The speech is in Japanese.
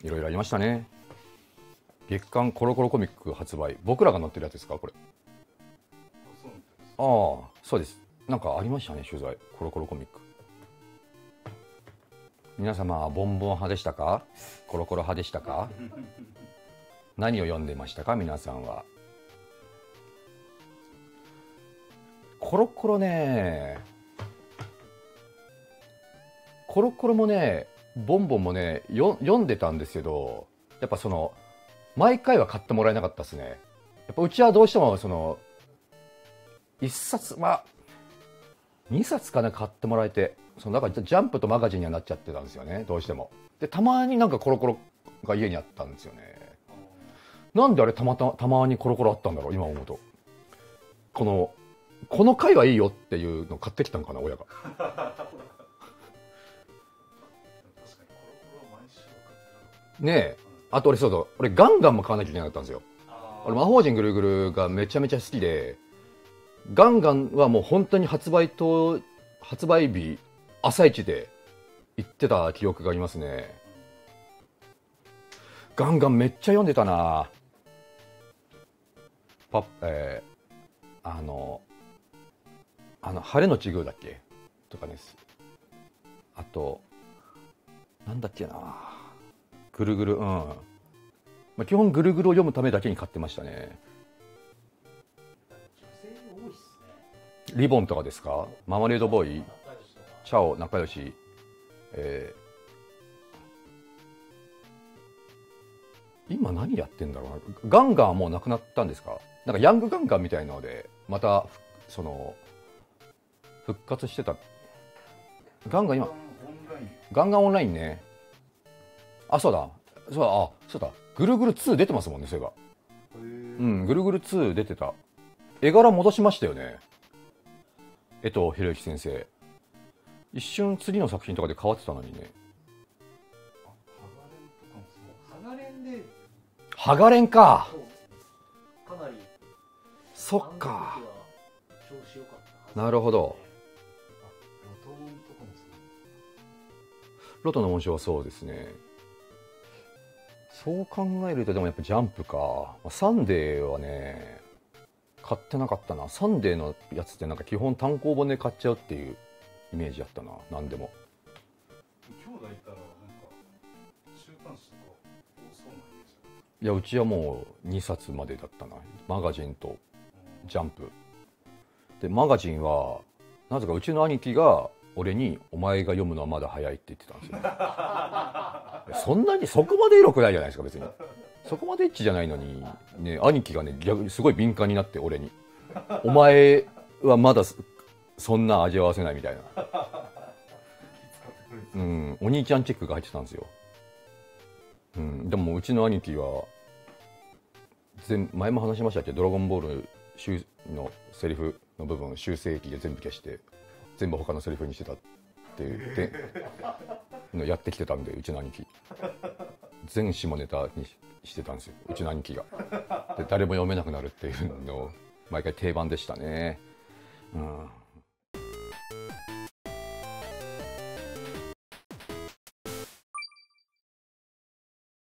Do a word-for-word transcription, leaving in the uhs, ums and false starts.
いろいろありましたね。月刊コロコロコミック発売。僕らが載ってるやつですかこれ。ああ、そうです。なんかありましたね、取材。コロコロコミック。皆様、ボンボン派でしたか、コロコロ派でしたか何を読んでましたか皆さんは。コロコロね、コロコロもね、ボンボンもね、よ読んでたんですけど、やっぱその、毎回は買ってもらえなかったですね。やっぱうちはどうしてもその、一冊、まあ、二冊かな買ってもらえて、そのなんかジャンプとマガジンにはなっちゃってたんですよね、どうしても。で、たまになんかコロコロが家にあったんですよね。なんであれたまたたまにコロコロあったんだろう、今思うと。この、この回はいいよっていうのを買ってきたのかな、親が。ねえ。あと俺そうだ、俺ガンガンも買わなきゃいけなかったんですよ。俺魔法陣ぐるぐるがめちゃめちゃ好きで、ガンガンはもう本当に発売と、発売日、朝一で行ってた記憶がありますね。ガンガンめっちゃ読んでたな。パえー、あの、あの、晴れのちぐうだっけとかです。あと、なんだっけな。ぐるぐる、うん。まあ、基本ぐるぐるを読むためだけに買ってましたね。リボンとかですか？ママレードボーイ、チャオ、仲良し、えー、今何やってんだろうな。ガンガンはもうなくなったんですか？なんかヤングガンガンみたいなので、また、その、復活してた。ガンガン今、ガンガンオンラインね。あ、そうだ。そうだ、あ、そうだ。ぐるぐるツー出てますもんね、そういえば。うん、ぐるぐるツー出てた。絵柄戻しましたよね。江藤博之先生。一瞬次の作品とかで変わってたのにね。 ハガレンで。 ハガレンか。 かなり。 そっか。なるほど。ロトの紋章はそうですね。そう考えるとでもやっぱジャンプか。サンデーはね、買ってなかったな。サンデーのやつってなんか基本単行本で買っちゃうっていうイメージやったな。何でも。 兄弟いたらなんか週刊誌とか多そうなイメージ。 いや、うちはもうにさつまでだったな。マガジンとジャンプ。で、マガジンはなぜかうちの兄貴が俺に「お前が読むのはまだ早い」って言ってたんですよ。そんなにそこまでエロくないじゃないですか別に。そこまでエッチじゃないのにね、兄貴がね逆にすごい敏感になって俺に「お前はまだそんな味わわせない」みたいな。うん、お兄ちゃんチェックが入ってたんですよ。うん、でもうちの兄貴は前前も話しましたけど「ドラゴンボール」のセリフの部分修正機で全部消して全部他のセリフにしてたって言ってのやってきてたんで、うちの兄貴全下ネタにしてたんですよ、うちの兄貴が。で誰も読めなくなるっていうの毎回定番でしたね。うん